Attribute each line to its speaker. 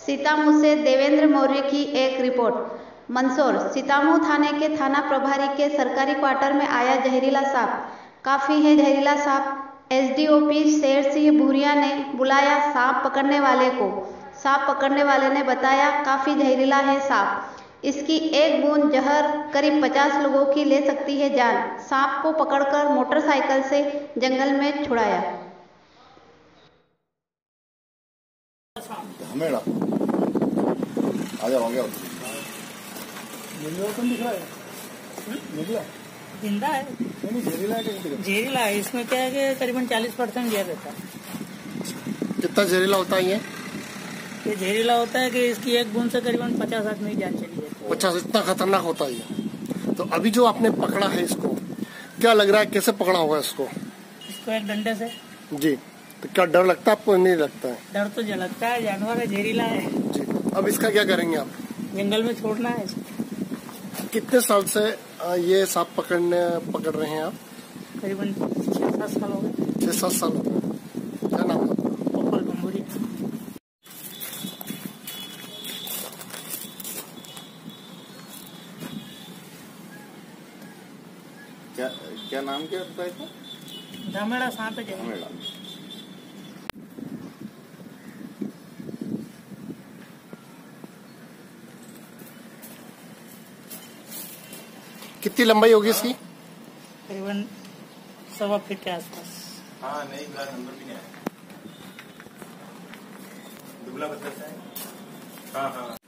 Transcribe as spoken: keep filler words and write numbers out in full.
Speaker 1: सीतामऊ से देवेंद्र मौर्य की एक रिपोर्ट। मंदसौर सीतामऊ थाने के थाना प्रभारी के सरकारी क्वार्टर में आया जहरीला सांप। काफी है जहरीला सांप। एसडीओपी शेर सिंह भूरिया ने बुलाया सांप पकड़ने वाले को। सांप पकड़ने वाले ने बताया काफी जहरीला है सांप, इसकी एक बूंद जहर करीब पचास लोगों की ले सकती है जान। सांप को पकड़कर मोटरसाइकिल से जंगल में छुड़ाया।
Speaker 2: हमेड़ा आ जाओ गया दिख रहा है निकला
Speaker 3: जिंदा है,
Speaker 2: जहरीला है।
Speaker 3: जहरीला है। इसमें क्या है कि करीबन चालीस परसेंट जहर रहता है।
Speaker 2: कितना जहरीला होता है ये?
Speaker 3: ये जहरीला होता है कि इसकी एक बूंद से करीबन पचास आदमी की जान चली जाती है।
Speaker 2: पचास, इतना खतरनाक होता है ये। तो अभी जो आपने पकड़ा है इसको, क्या लग रहा है कैसे पकड़ा होगा इसको?
Speaker 3: इसको एक डंडे से।
Speaker 2: जी, तो क्या डर लगता है आपको? नहीं लगता है?
Speaker 3: डर तो लगता है, जानवर है, जहरीला है
Speaker 2: जी। अब इसका क्या करेंगे आप?
Speaker 3: जंगल में छोड़ना है इसको।
Speaker 2: कितने साल से ये सांप पकड़ने पकड़ रहे हैं आप?
Speaker 3: करीबन छह सात साल हो गए।
Speaker 2: छह सात साल हो गए। क्या नाम है?
Speaker 3: गोपाल गंभूरी।
Speaker 4: क्या क्या नाम क्या होता है इसका?
Speaker 3: धामेड़ा सांप है।
Speaker 4: धामेड़ा।
Speaker 2: कितनी लंबाई होगी इसकी?
Speaker 3: करीबन सवा फीट के आसपास।
Speaker 4: हाँ नहीं, ग्लास नंबर भी नहीं आया। दुबला बच्चा है। हाँ हाँ।